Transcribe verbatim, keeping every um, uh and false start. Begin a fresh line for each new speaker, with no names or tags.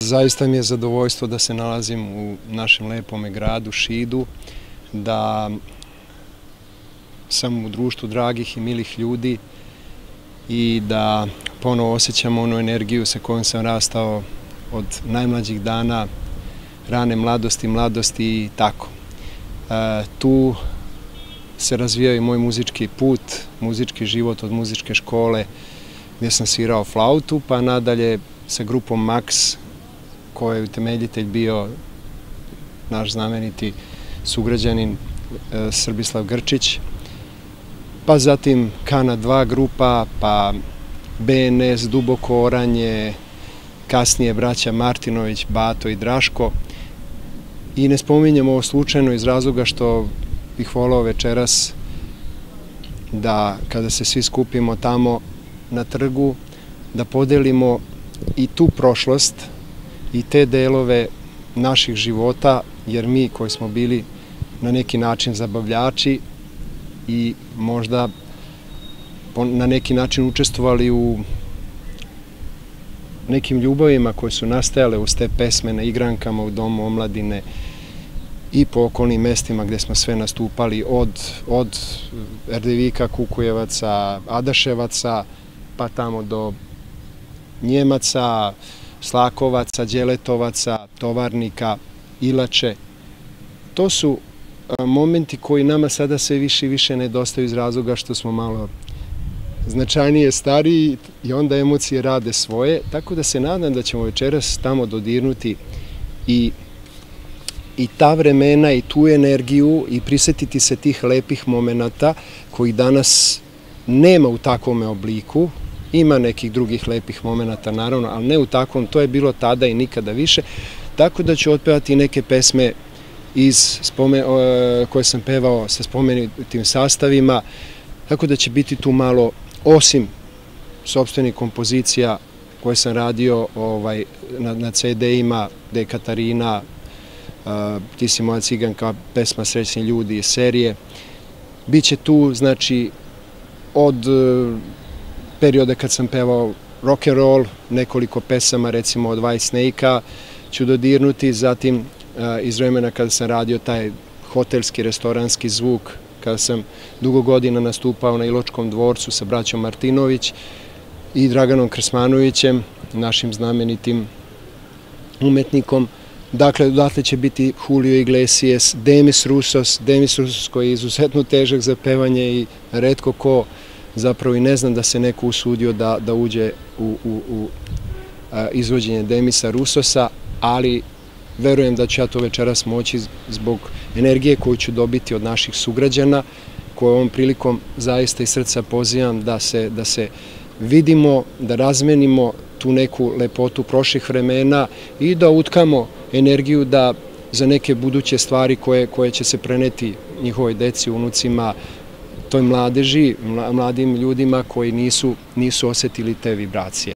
Zaista mi je zadovoljstvo da se nalazim u našem lepome gradu Šidu, da sam u društvu dragih i milih ljudi i da ponovo osjećam onu energiju sa kojom sam rastao od najmlađih dana, rane mladosti, mladosti i tako. E, tu se razvijao i moj muzički put, muzički život od muzičke škole gdje sam svirao flautu, pa nadalje sa grupom Max, koji je utemeljitelj bio naš znameniti sugrađanin e, Srbislav Grčić, pa zatim Kana dva grupa, pa B N S, Duboko oranje, kasnije braća Martinović, Bato i Draško. I ne spominjem ovo slučajno iz razloga što bih volao večeras da kada se svi skupimo tamo na trgu, da podelimo i tu prošlost i te delove naših života, jer mi koji smo bili na neki način zabavljači i možda na neki način učestvovali u nekim ljubavima koje su nastajale uz te pesme na igrankama u Domu omladine i po okolnim mestima gde smo sve nastupali, od, od Erdevika, Kukujevaca, Adaševaca, pa tamo do Njemaca, Slakovaca, Đeletovaca, Tovarnika, Ilače. To su momenti koji nama sada sve više i više nedostaju iz razloga što smo malo značajnije stariji i onda emocije rade svoje, tako da se nadam da ćemo večeras tamo dodirnuti i i ta vremena i tu energiju i prisetiti se tih lepih momenata koji danas nema u takvome obliku. Ima nekih drugih lepih momenata, naravno, ali ne u takvom, to je bilo tada i nikada više, tako da ću otpevati neke pesme iz koje sam pevao sa spomenutim sastavima, tako da će biti tu malo, osim sopstvenih kompozicija koje sam radio na C D-ima, gde je Katarina, Ti si moja ciganka, pesma Srećni ljudi iz serije. Biće tu, znači, od perioda kad sam pevao rock and roll, nekoliko pesama, recimo od White Snake-a ću dodirnuti, zatim iz vremena kada sam radio taj hotelski, restoranski zvuk, kada sam dugo godina nastupao na Iločkom dvorcu sa braćom Martinović i Draganom Krsmanovićem, našim znamenitim umetnikom. Dakle, odatle će biti Julio Iglesias, Demis Roussos, Demis Roussos koji je izuzetno težak za pevanje i retko ko, zapravo i ne znam da se neko usudio da, da uđe u, u, u a, izvođenje Demisa Roussosa, ali verujem da ću ja to večeras moći zbog energije koju ću dobiti od naših sugrađana, koje ovom prilikom zaista iz srca pozivam da se, da se vidimo, da razmenimo tu neku lepotu prošlih vremena i da utkamo energiju da za neke buduće stvari koje, koje će se preneti njihovoj deci, unucima, toj mladeži, mladim ljudima koji nisu, nisu osetili te vibracije.